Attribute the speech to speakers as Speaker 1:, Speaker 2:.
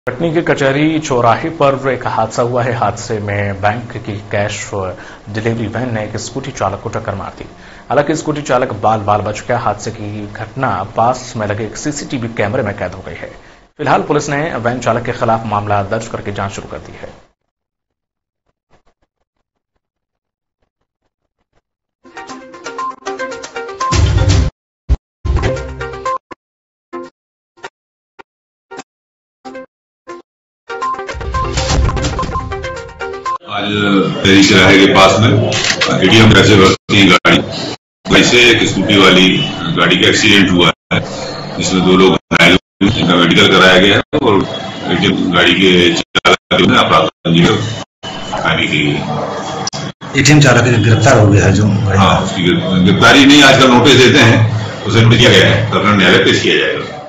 Speaker 1: कटनी के कचहरी चौराहे पर एक हादसा हुआ है। हादसे में बैंक की कैश डिलीवरी वैन ने एक स्कूटी चालक को टक्कर मार दी। हालांकि स्कूटी चालक बाल बाल बच गया। हादसे की घटना पास में लगे एक सीसीटीवी कैमरे में कैद हो गई है। फिलहाल पुलिस ने वैन चालक के खिलाफ मामला दर्ज करके जांच शुरू कर दी है।
Speaker 2: आज देरी चौराहे के पास में एटीएम कैसे भरती गाड़ी वैसे एक स्कूटी वाली गाड़ी का एक्सीडेंट हुआ है, जिसमें 2 लोग घायल हुए, जिनका मेडिकल कराया गया है और एटीएम गाड़ी के चालक जो है अपराध पंजीकृत खाने के लिए
Speaker 3: एटीएम चालक गिरफ्तार हो गया है। जो
Speaker 2: हाँ, उसकी गिरफ्तारी नहीं, आजकल नोटिस देते हैं, उसे नोटिस किया गया है, कर्नल न्यायालय पेश किया जाएगा।